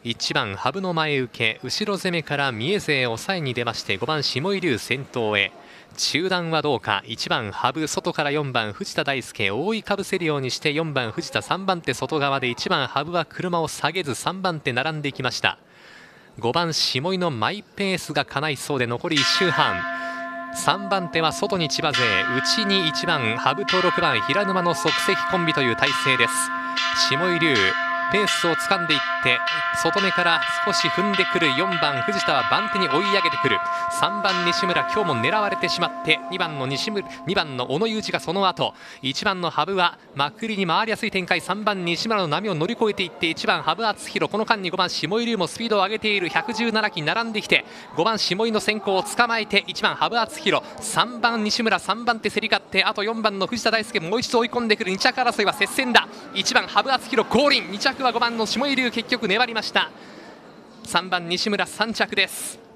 1番羽生の前受け、後ろ攻めから三重勢抑えに出まして、5番下井龍先頭へ。中段はどうか。1番羽生、外から4番藤田大輔、覆いかぶせるようにして4番藤田、3番手外側で1番羽生は車を下げず3番手並んでいきました。5番下井のマイペースが叶いそうで残り1周半。3番手は外に千葉勢、内に1番羽生と6番平沼の即席コンビという体制です。下井龍ペースを掴んでいって外目から少し踏んでくる4番藤田は番手に追い上げてくる。3番西村今日も狙われてしまって2番の小野裕二がその後、1番の羽生はまくりに回りやすい展開。3番西村の波を乗り越えていって1番羽生敦弘、この間に5番下井龍もスピードを上げている。117機並んできて5番下井の先行を捕まえて1番羽生敦弘、3番西村、3番手競り勝ってあと4番の藤田大輔もう一度追い込んでくる。2着争いは接戦だ。1番羽生敦弘降臨、2着は5番の下井龍結局粘りました。3番西村3着です。